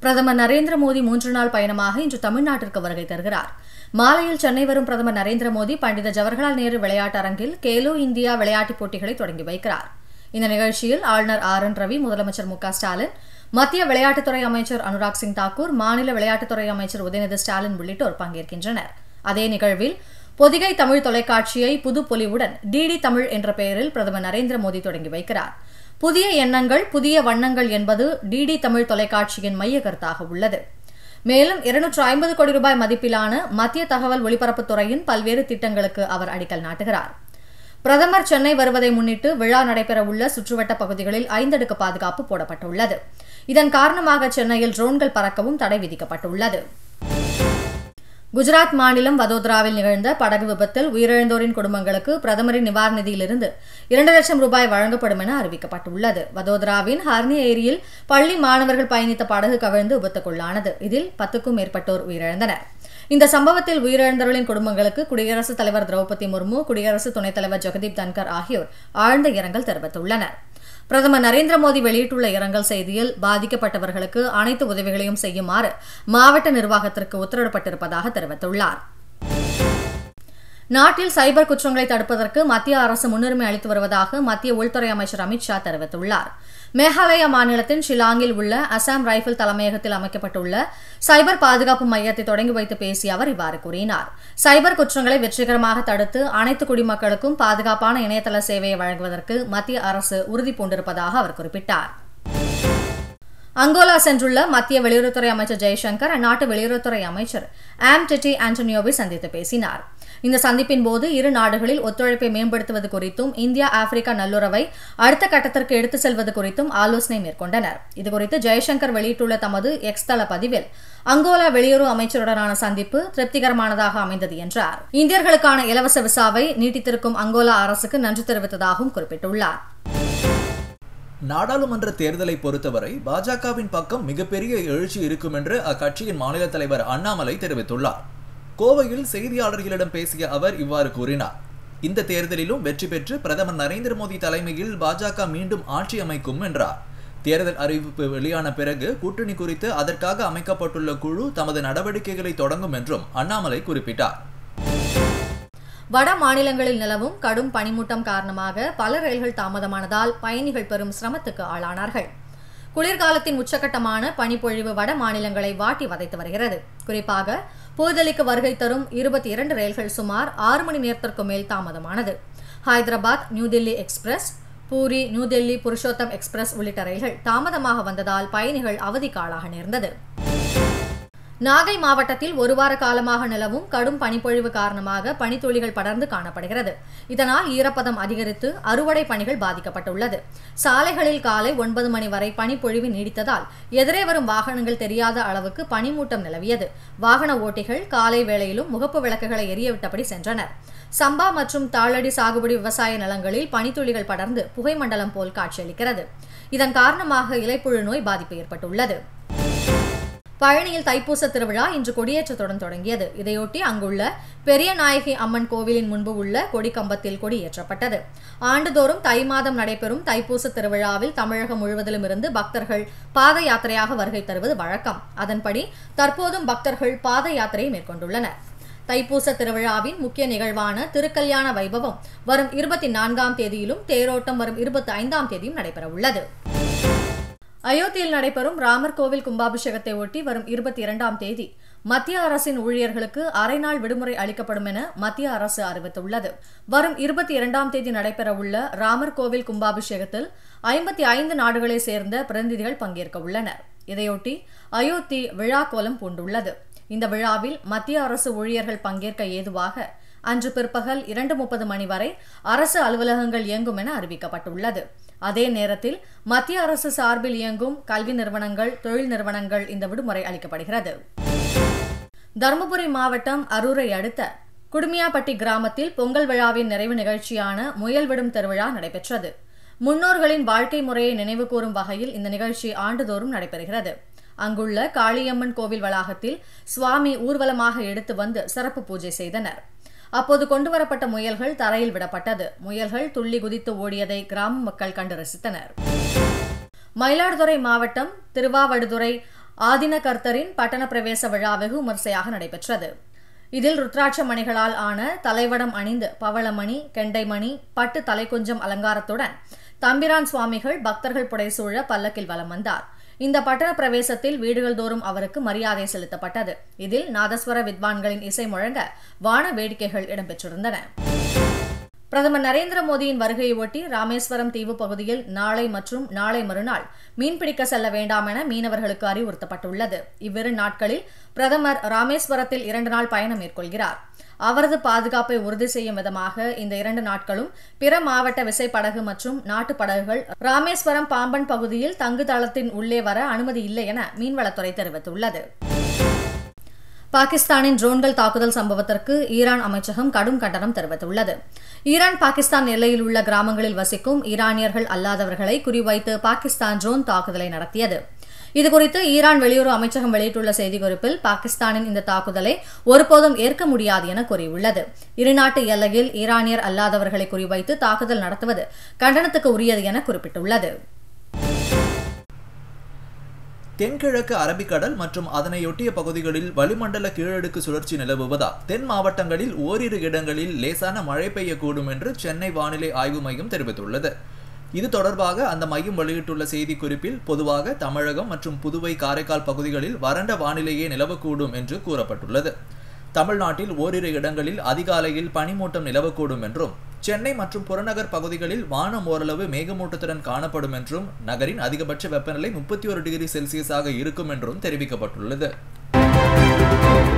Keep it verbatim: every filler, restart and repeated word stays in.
பிரதமர் நரேந்திர மோடி மூன்று நாள் பயணமாக இன்று தமிழ்நாட்டிற்கு வருகை தருகிறார். மாலையில் சென்னை வரும் பிரதமர் நரேந்திர மோடி பண்டித ஜவஹர்லால் நேரு விளையாட்டு அரங்கில் கேலோ இந்தியா விளையாட்டுப் போட்டிகளை தொடங்கி வைக்கிறார். இந்த நிகழ்ச்சியில் ஆளுநர் ஆர் என் ரவி, முதலமைச்சர் மு க ஸ்டாலின், மத்திய விளையாட்டுத்துறை அமைச்சர் அனுராக் சிங் தாக்கூர், மாநில விளையாட்டுத்துறை அமைச்சர் உதயநிதி ஸ்டாலின் உள்ளிட்டோர் பங்கேற்கின்றனர். அதே நிகழ்வில் பொதிகை தமிழ் தொலைக்காட்சியை புதுப்பொலிவுடன் டிடி தமிழ் என்ற பெயரில் பிரதமர் நரேந்திர மோடி தொடங்கி வைக்கிறார். புதிய எண்ணங்கள் புதிய வண்ணங்கள் என்பது டிடி தமிழ் தொலைக்காட்சியின் மைய கருத்தாக உள்ளது. மேலும் இருநூற்று ஐம்பது கோடி ரூபாய் மதிப்பிலான மத்திய தகவல் ஒலிபரப்புத்துறையின் பல்வேறு திட்டங்களுக்கு அவர் அடிக்கல் நாட்டுகிறார். பிரதமர் சென்னை வருவதை முன்னிட்டு விழா நடைபெறவுள்ள சுற்றுவட்ட பகுதிகளில் ஐந்தடுக்கு பாதுகாப்பு போடப்பட்டுள்ளது. இதன் காரணமாக சென்னையில் ட்ரோன்கள் பறக்கவும் தடை விதிக்கப்பட்டுள்ளது. குஜராத் மாநிலம் வதோதராவில் நிகழ்ந்த படகு விபத்தில் உயிரிழந்தோரின் குடும்பங்களுக்கு பிரதமரின் நிவாரண நிதியிலிருந்து இரண்டு லட்சம் ரூபாய் வழங்கப்படும் என அறிவிக்கப்பட்டுள்ளது. வதோதராவின் ஹர்னி ஏரியில் பள்ளி மாணவர்கள் பயணித்த படகு கவிழ்ந்து விபத்துக்குள்ளானது. இதில் பத்துக்கும் மேற்பட்டோர் உயிரிழந்தனர். இந்த சம்பவத்தில் உயிரிழந்தவர்களின் குடும்பங்களுக்கு குடியரசுத் தலைவர் திரௌபதி முர்மு, குடியரசு துணைத் தலைவர் ஜெகதீப் தன்கர் ஆகியோர் ஆழ்ந்த இரங்கல் தெரிவித்துள்ளனர். பிரதமர் நரேந்திர மோடி வெளியிட்டுள்ள இரங்கல் செய்தியில் பாதிக்கப்பட்டவர்களுக்கு அனைத்து உதவிகளையும் செய்யுமாறு மாவட்ட நிர்வாகத்திற்கு உத்தரவிடப்பட்டிருப்பதாக தெரிவித்துள்ளார். நாட்டில் சைபர் குற்றங்களை தடுப்பதற்கு மத்திய அரசு முன்னுரிமை அளித்து வருவதாக மத்திய உள்துறை அமைச்சர் அமித் ஷா தெரிவித்துள்ளார். மேகாலயா மாநிலத்தின் ஷிலாங்கில் உள்ள அசாம் ரைபிள் தலைமையகத்தில் அமைக்கப்பட்டுள்ள சைபர் பாதுகாப்பு மையத்தை தொடங்கி வைத்து பேசிய அவர் இவ்வாறு கூறினார். சைபர் குற்றங்களை வெற்றிகரமாக தடுத்து அனைத்து குடிமக்களுக்கும் பாதுகாப்பான இணையதள சேவையை வழங்குவதற்கு மத்திய அரசு உறுதி பூண்டிருப்பதாக அவர் குறிப்பிட்டார். அங்கோலா சென்றுள்ள மத்திய வெளியுறவுத்துறை அமைச்சர் ஜெய்சங்கர் அந்நாட்டு வெளியுறவுத்துறை அமைச்சர் ஆம் டெட்டி ஆண்டனியோவை சந்தித்து பேசினார். இந்த சந்திப்பின் போது இரு நாடுகளில் ஒத்துழைப்பை மேம்படுத்துவது குறித்தும் இந்தியா ஆப்பிரிக்கா நல்லுறவை அடுத்த கட்டத்திற்கு எடுத்துச் செல்வது குறித்தும் ஆலோசனை மேற்கொண்டனர். இதுகுறித்து ஜெய்சங்கர் வெளியிட்டுள்ள தமது எக்ஸ் தள பதிவில் அங்கோலா வெளியுறவு அமைச்சருடனான சந்திப்பு திருப்திகரமானதாக அமைந்தது என்றார். இந்தியர்களுக்கான இலவச விசாவை நீட்டித்திருக்கும் அங்கோலா அரசுக்கு நன்றி தெரிவித்ததாகவும் குறிப்பிட்டுள்ளார். நாடாளுமன்ற தேர்தலை பொறுத்தவரை பாஜகவின் பக்கம் மிகப்பெரிய எழுச்சி இருக்கும் என்று அக்கட்சியின் மாநில தலைவர் அண்ணாமலை தெரிவித்துள்ளார். கோவையில் செய்தியாளர்களிடம் பேசிய அவர் இவ்வாறு கூறினார். இந்த தேர்தலிலும் வெற்றி பெற்று பிரதமர் நரேந்திர மோடி தலைமையில் பாஜக மீண்டும் ஆட்சி அமைக்கும் என்றார். தேர்தல் அறிவிப்பு வெளியான பிறகு கூட்டணி குறித்து அதற்காக அமைக்கப்பட்டுள்ள குழு தமது நடவடிக்கைகளை தொடங்கும் என்றும் அண்ணாமலை குறிப்பிட்டார். வட மாநிலங்களில் நிலவும் கடும் பனிமூட்டம் காரணமாக பல ரயில்கள் தாமதமானதால் பயணிகள் பெரும் சிரமத்துக்கு ஆளானார்கள். குளிர்காலத்தின் உச்சகட்டமான பனிப்பொழிவு வட மாநிலங்களை வாட்டி வதைத்து வருகிறது. குறிப்பாக புதுதில்லிக்கு வருகை தரும் இருபத்தி இரண்டு ரயில்கள் சுமார் ஆறு மணி நேரத்திற்கு மேல் தாமதமானது. Hyderabad new Delhi express, Puri new Delhi Purushottam express உள்ளிட்ட ரயில்கள் தாமதமாக வந்ததால் பயணிகள் அவதிக்கு ஆளாக நேர்ந்தது. நாகை மாவட்டத்தில் ஒரு வார காலமாக நிலவும் கடும் பனிப்பொழிவு காரணமாக பனித்துளிகள் படர்ந்து காணப்படுகிறது. இதனால் ஈரப்பதம் அதிகரித்து அறுவடை பணிகள் பாதிக்கப்பட்டுள்ளது. சாலைகளில் காலை ஒன்பது மணி வரை பனிப்பொழிவு நீடித்ததால் எதிரே வரும் வாகனங்கள் தெரியாத அளவுக்கு பனிமூட்டம் நிலவியது. வாகன ஓட்டிகள் காலை வேளையிலும் முகப்பு விளக்குகளை எரியவிட்டபடி சென்றனர். சம்பா மற்றும் தாளடி சாகுபடி விவசாய நிலங்களில் பனித்துளிகள் படர்ந்து புகை மண்டலம் போல் காட்சியளிக்கிறது. இதன் காரணமாக இலைப்புழு நோய் பாதிப்பு ஏற்பட்டுள்ளது. பழனியில் தைப்பூச திருவிழா இன்று கொடியேற்றத்துடன் தொடங்கியது. இதையொட்டி அங்குள்ள பெரிய நாயகி அம்மன் கோவிலின் முன்பு உள்ள கொடிக்கம்பத்தில் கொடியேற்றப்பட்டது. ஆண்டுதோறும் தை மாதம் நடைபெறும் தைப்பூச திருவிழாவில் தமிழகம் முழுவதிலும் இருந்து பக்தர்கள் பாத யாத்திரையாக வருகை தருவது வழக்கம். அதன்படி தற்போதும் பக்தர்கள் பாத யாத்திரையை மேற்கொண்டுள்ளனர். தைப்பூச திருவிழாவின் முக்கிய நிகழ்வான திருக்கல்யாண வைபவம் வரும் இருபத்தி நான்காம் தேதியிலும் தேரோட்டம் வரும் இருபத்தி ஐந்தாம் தேதியும் நடைபெறவுள்ளது. அயோத்தியில் நடைபெறும் ராமர் கோவில் கும்பாபிஷேகத்தை ஒட்டி வரும் இருபத்தி இரண்டாம் தேதி மத்திய அரசின் ஊழியர்களுக்கு அரை நாள் விடுமுறை அளிக்கப்படும் என மத்திய அரசு அறிவித்துள்ளது. வரும் இருபத்தி இரண்டாம் தேதி நடைபெறவுள்ள ராமர் கோவில் கும்பாபிஷேகத்தில் ஐம்பத்தி ஐந்து நாடுகளை சேர்ந்த பிரதிநிதிகள் பங்கேற்க உள்ளனர். இதையொட்டி அயோத்தி விழா கோலம் பூண்டுள்ளது. இந்த விழாவில் மத்திய அரசு ஊழியர்கள் பங்கேற்க ஏதுவாக அன்று பிற்பகல் இரண்டு முப்பது மணி வரை அரசு அலுவலகங்கள் இயங்கும் என அறிவிக்கப்பட்டுள்ளது. அதே நேரத்தில் மத்திய அரசு சார்பில் இயங்கும் கல்வி நிறுவனங்கள், தொழில் நிறுவனங்கள் இந்த விடுமுறை அளிக்கப்படுகிறது. தருமபுரி மாவட்டம் அரூரை அடுத்த குடுமியாப்பட்டி கிராமத்தில் பொங்கல் விழாவின் நிறைவு நிகழ்ச்சியான முயல் விடும் திருவிழா நடைபெற்றது. முன்னோர்களின் வாழ்க்கை முறையை நினைவுகூரும் வகையில் இந்த நிகழ்ச்சி ஆண்டுதோறும் நடைபெறுகிறது. அங்குள்ள காளியம்மன் கோவில் வளாகத்தில் சுவாமி ஊர்வலமாக எடுத்து வந்து சிறப்பு பூஜை செய்தனர். அப்போது கொண்டுவரப்பட்ட முயல்கள் தரையில் விடப்பட்டது. முயல்கள் துள்ளி குதித்து ஓடியதை கிராம மக்கள் கண்டு ரசித்தனர். மயிலாடுதுறை மாவட்டம் திருவாவடுதுறை ஆதின கர்த்தரின் பட்டண பிரவேச விழா வெகு விமர்சையாக நடைபெற்றது. இதில் ருத்ராட்ச மணிகளால் ஆன தலைவடம் அணிந்து பவளமணி, கெண்டைமணி, பட்டு தலைக்குஞ்சம் அலங்காரத்துடன் தம்பிரான் சுவாமிகள் பக்தர்கள் புடைசூழ பல்லக்கில் வலம் வந்தார். இந்த பட்டண பிரவேசத்தில் வீடுகள் தோறும் அவருக்கு மரியாதை செலுத்தப்பட்டது. இதில் நாதஸ்வர வித்வான்களின் இசை முழங்க வான வேடிக்கைகள் இடம்பெற்றிருந்தன. பிரதமர் நரேந்திர மோடியின் வருகையை ஒட்டி ராமேஸ்வரம் தீவு பகுதியில் நாளை மற்றும் நாளை மறுநாள் மீன்பிடிக்க செல்ல வேண்டாம் என மீனவர்களுக்கு அறிவுறுத்தப்பட்டுள்ளது. இவ்விரு நாட்களில் பிரதமர் ராமேஸ்வரத்தில் இரண்டு நாள் பயணம் மேற்கொள்கிறார். அவரது பாதுகாப்பை உறுதி செய்யும் விதமாக இந்த இரண்டு நாட்களும் பிற மாவட்ட விசைப்படகு மற்றும் நாட்டு படகுகள் ராமேஸ்வரம் பாம்பன் பகுதியில் தங்குதளத்தின் உள்ளே வர அனுமதி இல்லை என மீன்வளத்துறை தெரிவித்துள்ளது. பாகிஸ்தானின் ட்ரோன்கள் தாக்குதல் சம்பவத்திற்கு ஈரான் அமைச்சகம் கடும் கண்டனம் தெரிவித்துள்ளது. ஈரான் பாகிஸ்தான் எல்லையில் உள்ள கிராமங்களில் வசிக்கும் ஈரானியர்கள் அல்லாதவர்களை குறிவைத்து பாகிஸ்தான் ட்ரோன் தாக்குதலை நடத்தியது. இதுகுறித்து ஈரான் வெளியுறவு அமைச்சகம் வெளியிட்டுள்ள செய்திக்குறிப்பில் பாகிஸ்தானின் இந்த தாக்குதலை ஒருபோதும் ஏற்க முடியாது என கூறியுள்ளது. இருநாட்டு எல்லையில் ஈரானியர் அல்லாதவர்களை குறிவைத்து தாக்குதல் நடத்துவது கண்டனத்துக்கு உரியது என குறிப்பிட்டுள்ளது. தென்கிழக்கு அரபிக்கடல் மற்றும் அதனையொட்டிய பகுதிகளில் வளிமண்டல கீழடுக்கு சுழற்சி நிலவுவதால் தென் மாவட்டங்களில் ஓரிரு இடங்களில் லேசான மழை பெய்யக்கூடும் என்று சென்னை வானிலை ஆய்வு மையம் தெரிவித்துள்ளது. இது தொடர்பாக அந்த மையம் வெளியிட்டுள்ள செய்திக்குறிப்பில் பொதுவாக தமிழகம் மற்றும் புதுவை, காரைக்கால் பகுதிகளில் வறண்ட வானிலையே நிலவக்கூடும் என்று கூறப்பட்டுள்ளது. தமிழ்நாட்டில் ஓரிரு இடங்களில் அதிகாலையில் பனிமூட்டம் நிலவக்கூடும் என்றும், சென்னை மற்றும் புறநகர் பகுதிகளில் வானம் ஓரளவு மேகமூட்டத்துடன் காணப்படும் என்றும், நகரின் அதிகபட்ச வெப்பநிலை முப்பத்தி ஒரு டிகிரி செல்சியஸாக இருக்கும் என்றும் தெரிவிக்கப்பட்டுள்ளது.